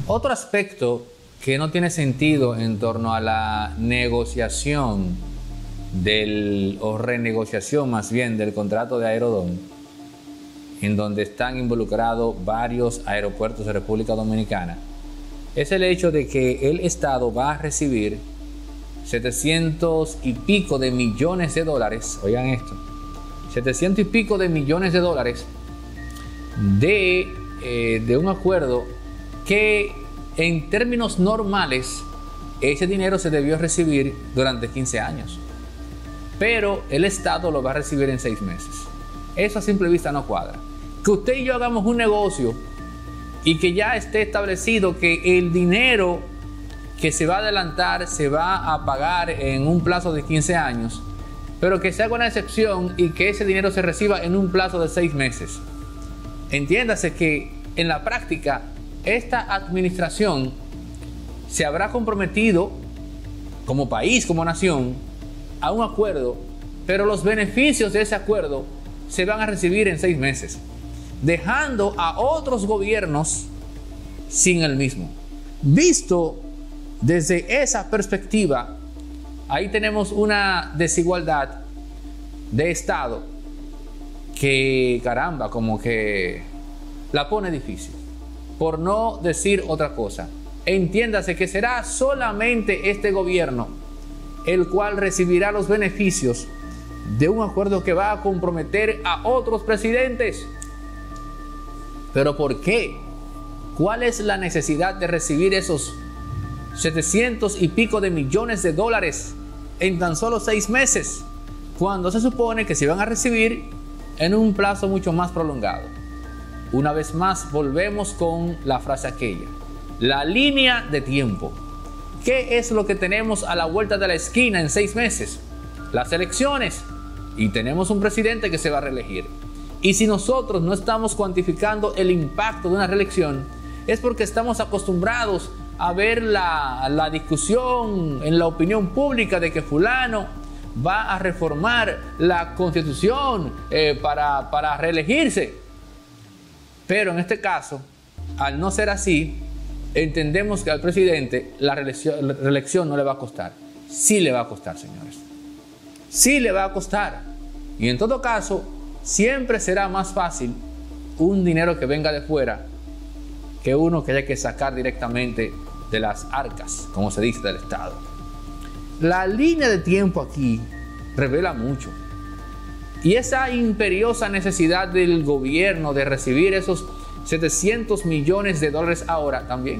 Otro aspecto que no tiene sentido en torno a la negociación o renegociación más bien del contrato de Aerodón, en donde están involucrados varios aeropuertos de República Dominicana, es el hecho de que el Estado va a recibir 700 y pico de millones de dólares, oigan esto, 700 y pico de millones de dólares de un acuerdo que en términos normales ese dinero se debió recibir durante 15 años, pero el Estado lo va a recibir en 6 meses. Eso a simple vista no cuadra. Que usted y yo hagamos un negocio y que ya esté establecido que el dinero que se va a adelantar se va a pagar en un plazo de 15 años, pero que se haga una excepción y que ese dinero se reciba en un plazo de 6 meses. Entiéndase que en la práctica esta administración se habrá comprometido como país, como nación, a un acuerdo, pero los beneficios de ese acuerdo se van a recibir en 6 meses, dejando a otros gobiernos sin el mismo. Visto desde esa perspectiva, ahí tenemos una desigualdad de Estado que, caramba, como que la pone difícil, por no decir otra cosa. Entiéndase que será solamente este gobierno el cual recibirá los beneficios de un acuerdo que va a comprometer a otros presidentes. ¿Pero por qué? ¿Cuál es la necesidad de recibir esos 700 y pico de millones de dólares en tan solo 6 meses, cuando se supone que se van a recibir en un plazo mucho más prolongado? Una vez más volvemos con la frase aquella, la línea de tiempo. ¿Qué es lo que tenemos a la vuelta de la esquina en 6 meses? Las elecciones. Y tenemos un presidente que se va a reelegir. Y si nosotros no estamos cuantificando el impacto de una reelección, es porque estamos acostumbrados a ver la discusión en la opinión pública de que fulano va a reformar la Constitución para reelegirse. Pero en este caso, al no ser así, entendemos que al presidente la reelección no le va a costar. Sí le va a costar, señores. Sí le va a costar. Y en todo caso, siempre será más fácil un dinero que venga de fuera que uno que haya que sacar directamente de las arcas, como se dice, del Estado. La línea de tiempo aquí revela mucho. Y esa imperiosa necesidad del gobierno de recibir esos 700 millones de dólares ahora también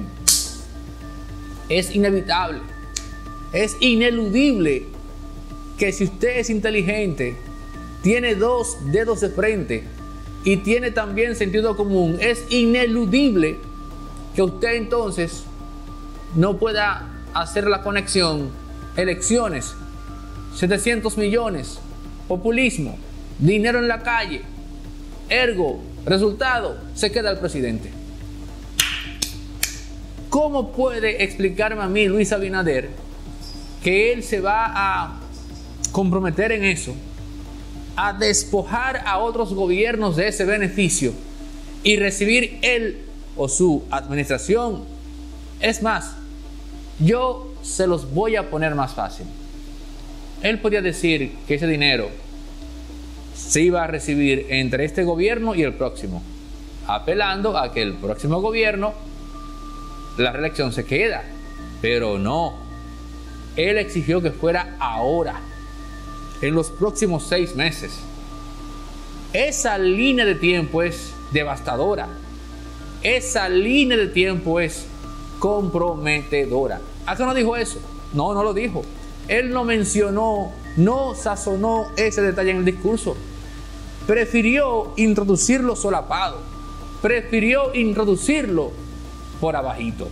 es inevitable, es ineludible que si usted es inteligente, tiene 2 dedos de frente y tiene también sentido común, es ineludible que usted entonces no pueda hacer la conexión: elecciones, 700 millones, populismo, dinero en la calle, ergo, resultado, se queda el presidente. ¿Cómo puede explicarme a mí Luis Abinader que él se va a comprometer en eso, a despojar a otros gobiernos de ese beneficio y recibir él o su administración? Es más, yo se los voy a poner más fácil. Él podía decir que ese dinero se iba a recibir entre este gobierno y el próximo, apelando a que el próximo gobierno la reelección se queda. Pero no, él exigió que fuera ahora, en los próximos 6 meses. Esa línea de tiempo es devastadora. Esa línea de tiempo es comprometedora. ¿Acaso no dijo eso? No, no lo dijo. Él no mencionó, no sazonó ese detalle en el discurso. Prefirió introducirlo solapado. Prefirió introducirlo por abajito.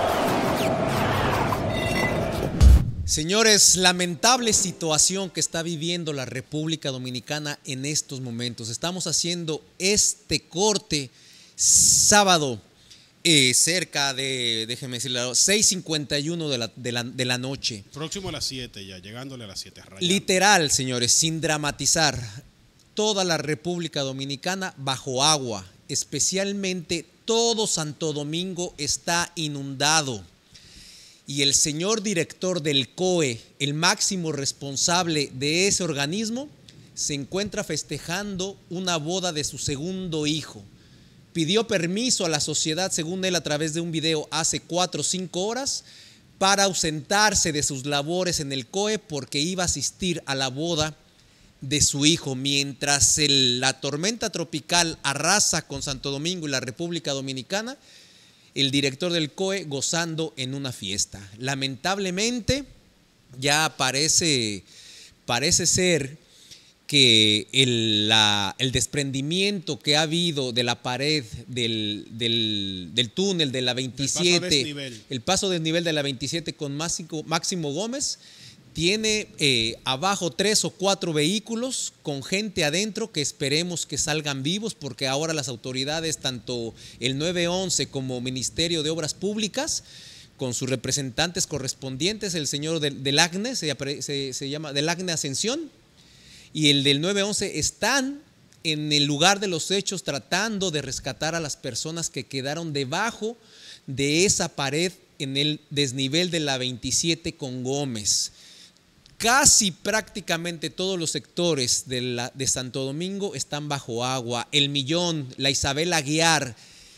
Señores, lamentable situación que está viviendo la República Dominicana en estos momentos. Estamos haciendo este corte sábado, cerca de, déjeme decirle, 6:51 de la noche. Próximo a las 7 ya, llegándole a las 7. Rayando. Literal, señores, sin dramatizar, toda la República Dominicana bajo agua especialmente todo Santo Domingo está inundado. Y el señor director del COE, el máximo responsable de ese organismo, se encuentra festejando una boda de su segundo hijo. Pidió permiso a la sociedad, según él, a través de un video hace 4 o 5 horas, para ausentarse de sus labores en el COE porque iba a asistir a la boda de su hijo, mientras la tormenta tropical arrasa con Santo Domingo y la República Dominicana. El director del COE gozando en una fiesta. Lamentablemente, ya parece ser que el desprendimiento que ha habido de la pared del túnel de la 27, el paso desnivel de la 27 con Máximo Gómez, tiene abajo 3 o 4 vehículos con gente adentro que esperemos que salgan vivos, porque ahora las autoridades, tanto el 911 como Ministerio de Obras Públicas, con sus representantes correspondientes, el señor del ACNE, se llama del ACNE Ascensión, y el del 911, están en el lugar de los hechos tratando de rescatar a las personas que quedaron debajo de esa pared en el desnivel de la 27 con Gómez. Casi prácticamente todos los sectores de Santo Domingo están bajo agua. El Millón, la Isabel Aguiar,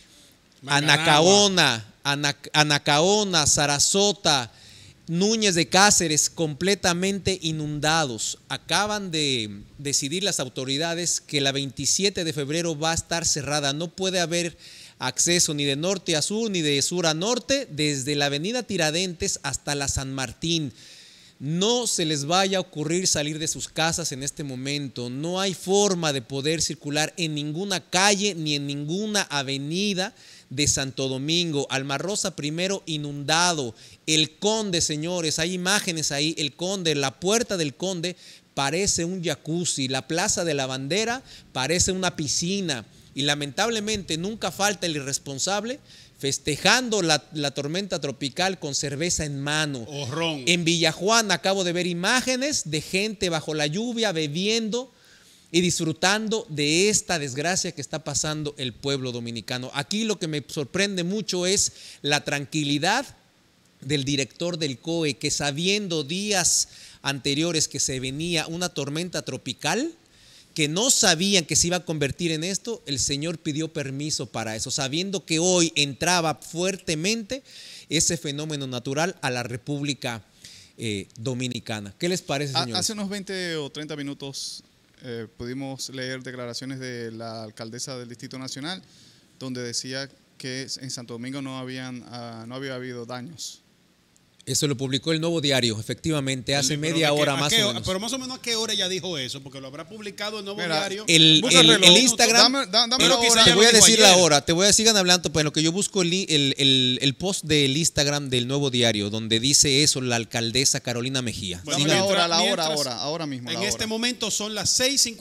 Anacaona, Sarasota, Núñez de Cáceres, completamente inundados. Acaban de decidir las autoridades que la 27 de febrero va a estar cerrada. No puede haber acceso ni de norte a sur ni de sur a norte, desde la avenida Tiradentes hasta la San Martín. No se les vaya a ocurrir salir de sus casas en este momento. No hay forma de poder circular en ninguna calle ni en ninguna avenida de Santo Domingo. Almarrosa primero inundado. El Conde, señores, hay imágenes ahí. El Conde, la puerta del Conde parece un jacuzzi. La Plaza de la Bandera parece una piscina. Y lamentablemente nunca falta el irresponsable festejando la tormenta tropical con cerveza en mano. O ron. En Villajuana acabo de ver imágenes de gente bajo la lluvia bebiendo y disfrutando de esta desgracia que está pasando el pueblo dominicano. Aquí lo que me sorprende mucho es la tranquilidad del director del COE, que sabiendo días anteriores que se venía una tormenta tropical, que no sabían que se iba a convertir en esto, el señor pidió permiso para eso, sabiendo que hoy entraba fuertemente ese fenómeno natural a la República Dominicana. ¿Qué les parece, señores? Hace unos 20 o 30 minutos pudimos leer declaraciones de la alcaldesa del Distrito Nacional, donde decía que en Santo Domingo no había habido daños. Eso lo publicó el Nuevo Diario, efectivamente, hace media hora más o menos. Pero más o menos, ¿a qué hora ella dijo eso? Porque lo habrá publicado el Nuevo Diario. El Instagram, dame te voy a decir la hora, sigan hablando, pues en lo que yo busco el post del Instagram del Nuevo Diario, donde dice eso la alcaldesa Carolina Mejía. Bueno, ahora mismo. En este momento son las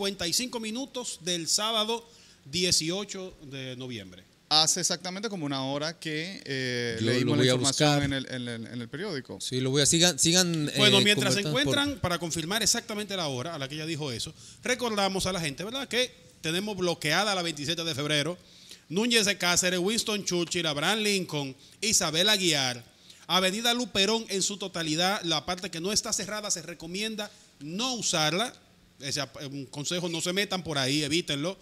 6:55 del sábado 18 de noviembre. Hace exactamente como una hora que leímos la información en el periódico. Sí, lo voy a sigan. Bueno, mientras se encuentran, para confirmar exactamente la hora a la que ella dijo eso, recordamos a la gente, ¿verdad?, que tenemos bloqueada la 27 de febrero, Núñez de Cáceres, Winston Churchill, Abraham Lincoln, Isabel Aguiar, Avenida Luperón en su totalidad. La parte que no está cerrada se recomienda no usarla. Un consejo, no se metan por ahí, evítenlo.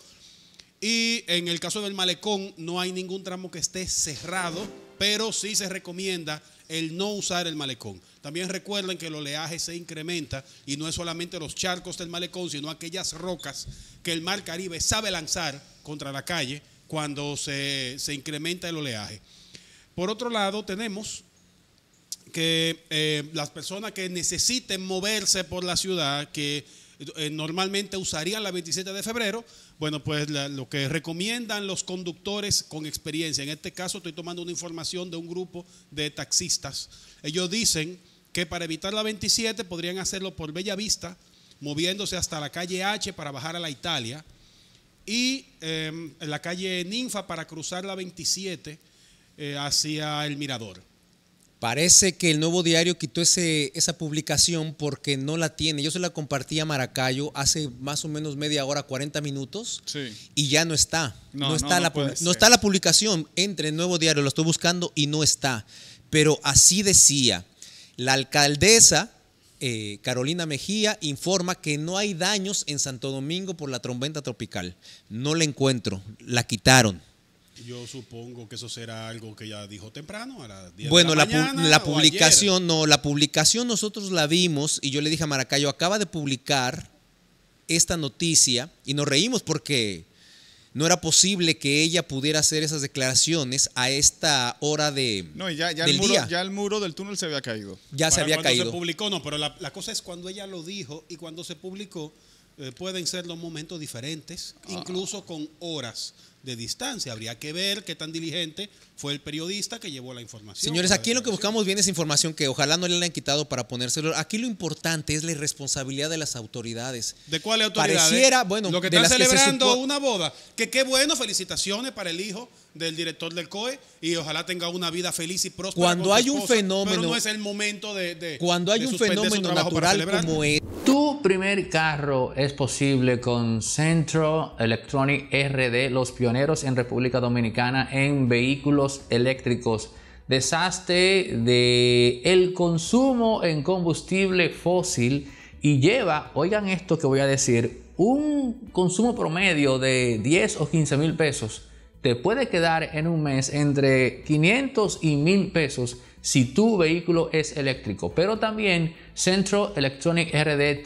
Y en el caso del Malecón no hay ningún tramo que esté cerrado, pero sí se recomienda el no usar el Malecón. También recuerden que el oleaje se incrementa y no es solamente los charcos del Malecón, sino aquellas rocas que el Mar Caribe sabe lanzar contra la calle cuando se incrementa el oleaje. Por otro lado, tenemos que las personas que necesiten moverse por la ciudad, que normalmente usarían la 27 de febrero, bueno, pues lo que recomiendan los conductores con experiencia, en este caso estoy tomando una información de un grupo de taxistas. Ellos dicen que para evitar la 27 podrían hacerlo por Bella Vista, moviéndose hasta la calle H para bajar a la Italia, y en la calle Ninfa para cruzar la 27 hacia el Mirador. Parece que el Nuevo Diario quitó esa publicación porque no la tiene. Yo se la compartí a Maracayo hace más o menos media hora, 40 minutos, sí, y ya no está. No está la publicación. Entre el Nuevo Diario, lo estoy buscando y no está. Pero así decía, la alcaldesa Carolina Mejía informa que no hay daños en Santo Domingo por la tormenta tropical. No la encuentro, la quitaron. Yo supongo que eso será algo que ella dijo temprano, a las 10 bueno, de la mañana, la publicación, no, la publicación nosotros la vimos y yo le dije a Maracayo, acaba de publicar esta noticia y nos reímos porque no era posible que ella pudiera hacer esas declaraciones a esta hora del día. Ya el muro del túnel se había caído. Ya se había caído. Cuando se publicó, no, pero la cosa es cuando ella lo dijo y cuando se publicó, pueden ser los momentos diferentes, incluso con horas de distancia. Habría que ver qué tan diligente fue el periodista que llevó la información. Señores, aquí lo que buscamos bien es información que ojalá no le hayan quitado para ponérselo. Aquí lo importante es la irresponsabilidad de las autoridades. ¿De cuáles autoridades? Pareciera, bueno, lo que están celebrando una boda. Que qué bueno, felicitaciones para el hijo del director del COE y ojalá tenga una vida feliz y próspera. Cuando hay un fenómeno, pero no es el momento de cuando hay un fenómeno natural como es. Tu primer carro es posible con Centro Electronic RD, los pioneros en República Dominicana en vehículos eléctricos. Deshazte de el consumo en combustible fósil y lleva, oigan esto que voy a decir, un consumo promedio de 10 o 15 mil pesos. Te puede quedar en un mes entre 500 y 1000 pesos si tu vehículo es eléctrico. Pero también Centro Electronic RD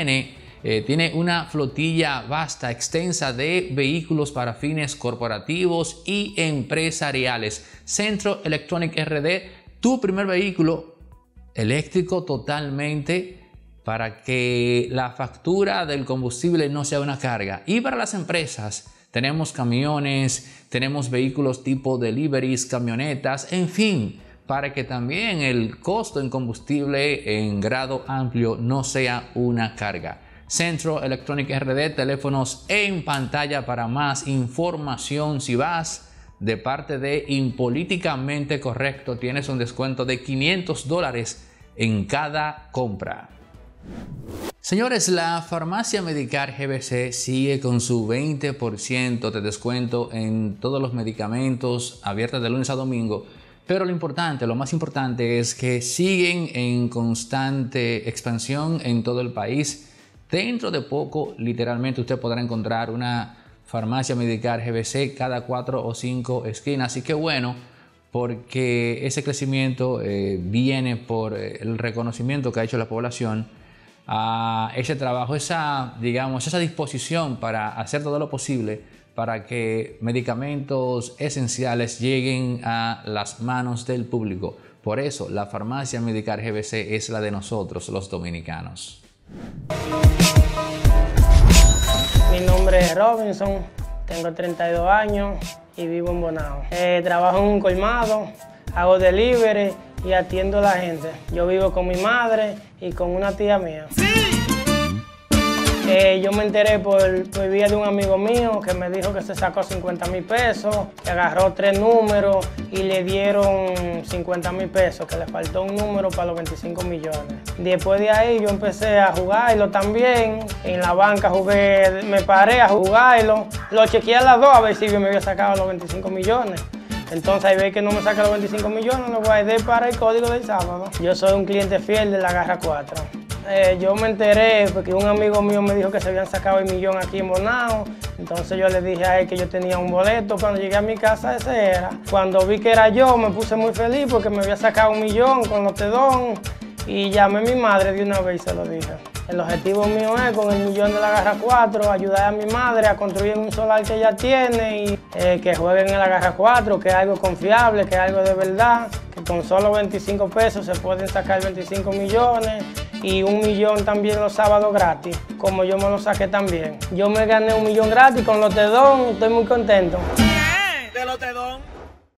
tiene una flotilla vasta, extensa de vehículos para fines corporativos y empresariales. Centro Electronic RD, tu primer vehículo eléctrico totalmente para que la factura del combustible no sea una carga. Y para las empresas, tenemos camiones, tenemos vehículos tipo deliveries, camionetas, en fin, para que también el costo en combustible en grado amplio no sea una carga. Centro Electronic RD, teléfonos en pantalla para más información. Si vas de parte de Impolíticamente Correcto, tienes un descuento de $500 en cada compra. Señores, la farmacia Medicar GBC sigue con su 20% de descuento en todos los medicamentos, abierta de lunes a domingo. Pero lo más importante es que siguen en constante expansión en todo el país. Dentro de poco, literalmente, usted podrá encontrar una farmacia Medicar GBC cada 4 o 5 esquinas. Así que bueno, porque ese crecimiento viene por el reconocimiento que ha hecho la población a ese trabajo, esa disposición para hacer todo lo posible para que medicamentos esenciales lleguen a las manos del público. Por eso, la farmacia Medicar GBC es la de nosotros, los dominicanos. Mi nombre es Robinson, tengo 32 años y vivo en Bonao. Trabajo en un colmado, hago delivery y atiendo a la gente. Yo vivo con mi madre y con una tía mía. Yo me enteré por vía de un amigo mío que me dijo que se sacó 50,000 pesos, que agarró 3 números y le dieron 50,000 pesos, que le faltó un número para los 25 millones. Después de ahí yo empecé a jugarlo también. En la banca me paré a jugarlo. Lo chequeé a las 2 a ver si yo me había sacado los 25 millones. Entonces ahí ve que no me saca los 25 millones, lo guardé para el código del sábado. Yo soy un cliente fiel de la Garra 4. Yo me enteré porque un amigo mío me dijo que se habían sacado el millón aquí en Bonao. Entonces yo le dije a él que yo tenía un boleto. Cuando llegué a mi casa ese era. Cuando vi que era yo me puse muy feliz porque me había sacado 1 millón con los Tedón. Y llamé a mi madre de una vez y se lo dije. El objetivo mío es con el millón de la Garra 4 ayudar a mi madre a construir un solar que ella tiene y que jueguen en la Garra 4, que es algo confiable, que es algo de verdad, que con solo 25 pesos se pueden sacar 25 millones y 1 millón también los sábados gratis, como yo me lo saqué también. Yo me gané 1 millón gratis con los Tedón y estoy muy contento. Bien, de los Tedón.